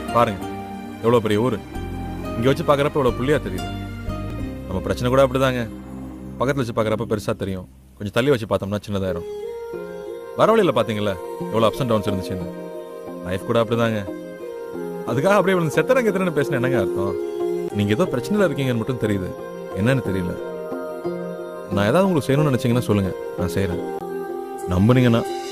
பாருங்க எவ்வளோ பெரிய ஊர், இங்கே வச்சு பார்க்குறப்ப எவ்வளோ புள்ளியாக தெரியுது. நம்ம பிரச்சனை கூட அப்படிதாங்க, பக்கத்தில் வச்சு பார்க்குறப்ப பெருசாக தெரியும், கொஞ்சம் தள்ளி வச்சு பார்த்தோம்னா சின்னதாயிரும். வரவழியில் பார்த்தீங்களா எவ்வளோ அப்ஸ் அண்ட் டவுன்ஸ் இருந்துச்சுன்னு. லைஃப் கூட அப்படிதாங்க. அதுக்காக அப்படியே இவ்வளோ செத்தரங்க எத்தனை பேசின என்னங்க அர்த்தம்? நீங்கள் ஏதோ பிரச்சனையில் இருக்கீங்கன்னு மட்டும் தெரியுது, என்னன்னு தெரியல. நான் ஏதாவது உங்களுக்கு செய்யணும்னு நினச்சிங்கன்னா சொல்லுங்கள், நான் செய்கிறேன். நம்புனீங்கன்னா